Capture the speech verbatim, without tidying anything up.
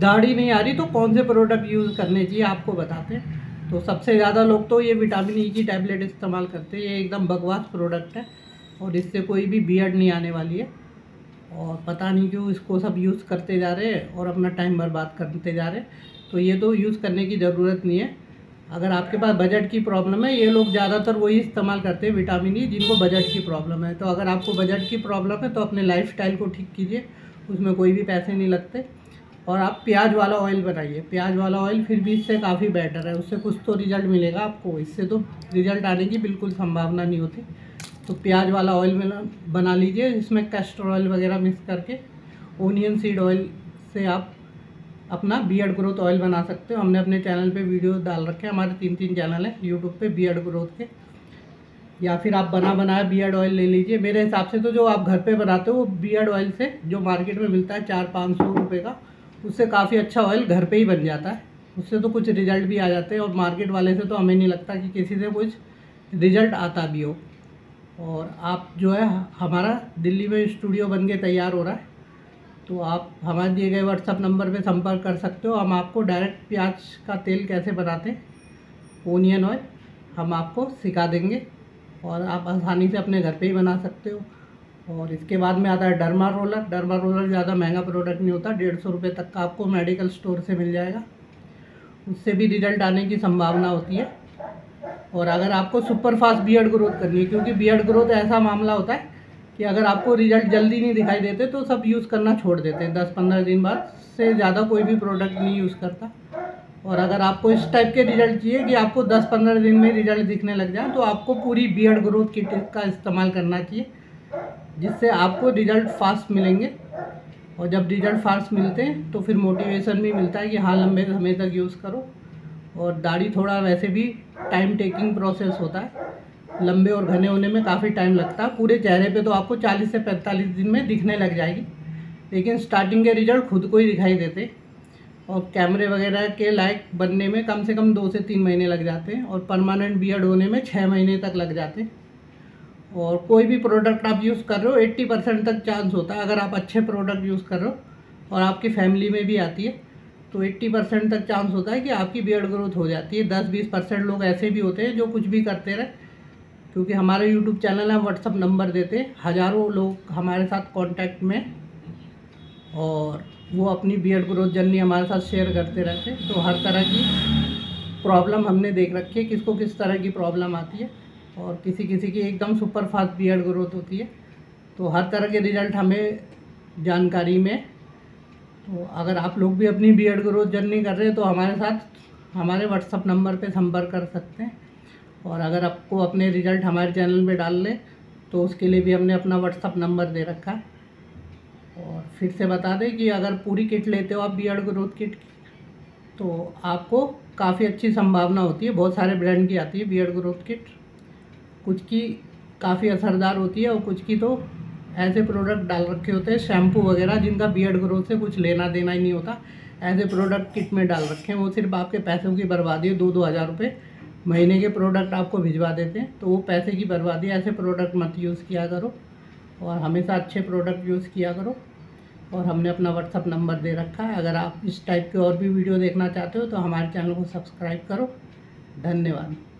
दाढ़ी नहीं आ रही तो कौन से प्रोडक्ट यूज़ करने चाहिए आपको बताते हैं। तो सबसे ज़्यादा लोग तो ये विटामिन ई की टैबलेट इस्तेमाल करते हैं। ये एकदम बकवास प्रोडक्ट है और इससे कोई भी बियर्ड नहीं आने वाली है, और पता नहीं क्यों इसको सब यूज़ करते जा रहे हैं और अपना टाइम बर्बाद करते जा रहे हैं। तो ये तो यूज़ करने की ज़रूरत नहीं है। अगर आपके पास बजट की प्रॉब्लम है, ये लोग ज़्यादातर वही इस्तेमाल करते हैं विटामिन ई जिनको बजट की प्रॉब्लम है। तो अगर आपको बजट की प्रॉब्लम है तो अपने लाइफस्टाइल को ठीक कीजिए, उसमें कोई भी पैसे नहीं लगते। और आप प्याज वाला ऑयल बनाइए। प्याज वाला ऑयल फिर भी इससे काफ़ी बेटर है, उससे कुछ तो रिज़ल्ट मिलेगा आपको, इससे तो रिज़ल्ट आने की बिल्कुल संभावना नहीं होती। तो प्याज वाला ऑयल में बना लीजिए, इसमें कैस्टर ऑयल वगैरह मिक्स करके। ओनियन सीड ऑयल से आप अपना बियर्ड ग्रोथ ऑयल बना सकते हो। हमने अपने चैनल पे वीडियो डाल रखे हैं, हमारे तीन तीन चैनल हैं यूट्यूब पे बियर्ड ग्रोथ के। या फिर आप बना बनाया बियर्ड ऑयल ले लीजिए। मेरे हिसाब से तो जो आप घर पे बनाते हो वो बियर्ड ऑयल से जो मार्केट में मिलता है चार पाँच सौ रुपये का, उससे काफ़ी अच्छा ऑयल घर पे ही बन जाता है। उससे तो कुछ रिज़ल्ट भी आ जाते हैं, और मार्केट वाले से तो हमें नहीं लगता कि किसी से कुछ रिज़ल्ट आता भी हो। और आप जो है, हमारा दिल्ली में स्टूडियो बन के तैयार हो रहा है, तो आप हमारे दिए गए व्हाट्सअप नंबर पे संपर्क कर सकते हो। हम आपको डायरेक्ट प्याज का तेल कैसे बनाते हैं, ओनियन ऑयल, हम आपको सिखा देंगे और आप आसानी से अपने घर पे ही बना सकते हो। और इसके बाद में आता है डर्मा रोलर। डर्मा रोलर ज़्यादा महंगा प्रोडक्ट नहीं होता, डेढ़ सौ रुपये तक का आपको मेडिकल स्टोर से मिल जाएगा। उससे भी रिज़ल्ट आने की संभावना होती है। और अगर आपको सुपर फास्ट बियर्ड ग्रोथ करनी है, क्योंकि बियर्ड ग्रोथ ऐसा मामला होता है कि अगर आपको रिज़ल्ट जल्दी नहीं दिखाई देते तो सब यूज़ करना छोड़ देते हैं। दस पंद्रह दिन बाद से ज़्यादा कोई भी प्रोडक्ट नहीं यूज़ करता। और अगर आपको इस टाइप के रिज़ल्ट चाहिए कि आपको दस पंद्रह दिन में रिज़ल्ट दिखने लग जाए, तो आपको पूरी बियर्ड ग्रोथ किट का इस्तेमाल करना चाहिए, जिससे आपको रिज़ल्ट फास्ट मिलेंगे। और जब रिज़ल्ट फास्ट मिलते हैं तो फिर मोटिवेशन भी मिलता है कि हाँ लंबे समय तक यूज़ करो। और दाढ़ी थोड़ा वैसे भी टाइम टेकिंग प्रोसेस होता है, लंबे और घने होने में काफ़ी टाइम लगता है। पूरे चेहरे पे तो आपको चालीस से पैंतालीस दिन में दिखने लग जाएगी, लेकिन स्टार्टिंग के रिज़ल्ट खुद को ही दिखाई देते। और कैमरे वगैरह के लायक बनने में कम से कम दो से तीन महीने लग जाते हैं, और परमानेंट बियर्ड होने में छः महीने तक लग जाते हैं। और कोई भी प्रोडक्ट आप यूज़ कर रहे हो अस्सी परसेंट तक चांस होता है, अगर आप अच्छे प्रोडक्ट यूज़ कर रहे हो और आपकी फैमिली में भी आती है तो अस्सी परसेंट तक चांस होता है कि आपकी बियर्ड ग्रोथ हो जाती है। दस बीस परसेंट लोग ऐसे भी होते हैं जो कुछ भी करते रहे, क्योंकि हमारे यूट्यूब चैनल है, व्हाट्सअप नंबर देते हैं, हज़ारों लोग हमारे साथ कांटेक्ट में, और वो अपनी बियर्ड ग्रोथ जर्नी हमारे साथ शेयर करते रहते हैं। तो हर तरह की प्रॉब्लम हमने देख रखी है, किसको किस तरह की प्रॉब्लम आती है, और किसी किसी की एकदम सुपर फास्ट बियर्ड ग्रोथ होती है। तो हर तरह के रिज़ल्ट हमें जानकारी में। तो अगर आप लोग भी अपनी बियर्ड ग्रोथ जर्नी कर रहे हैं तो हमारे साथ हमारे व्हाट्सअप नंबर पे संपर्क कर सकते हैं। और अगर आपको अपने रिज़ल्ट हमारे चैनल में डाल लें तो उसके लिए भी हमने अपना व्हाट्सअप नंबर दे रखा है। और फिर से बता दें कि अगर पूरी किट लेते हो आप बियर्ड ग्रोथ किट, तो आपको काफ़ी अच्छी संभावना होती है। बहुत सारे ब्रांड की आती है बियर्ड ग्रोथ किट, कुछ की काफ़ी असरदार होती है और कुछ की तो ऐसे प्रोडक्ट डाल रखे होते हैं शैम्पू वगैरह जिनका बियर्ड ग्रोथ से कुछ लेना देना ही नहीं होता, ऐसे प्रोडक्ट किट में डाल रखे हैं। वो सिर्फ आपके पैसों की बर्बादी है, दो दो हज़ार रुपये महीने के प्रोडक्ट आपको भिजवा देते हैं, तो वो पैसे की बर्बादी। ऐसे प्रोडक्ट मत यूज़ किया करो और हमेशा अच्छे प्रोडक्ट यूज़ किया करो। और हमने अपना व्हाट्सअप नंबर दे रखा है। अगर आप इस टाइप के और भी वीडियो देखना चाहते हो तो हमारे चैनल को सब्सक्राइब करो। धन्यवाद।